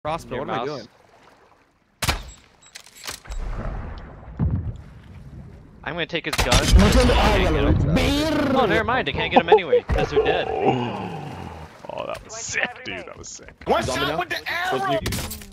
Crossbow, what am I doing? I'm gonna take his gun. Oh, never mind. I can't get him anyway because they're dead. Oh, that was sick, dude. That was sick. What's up with the arrow?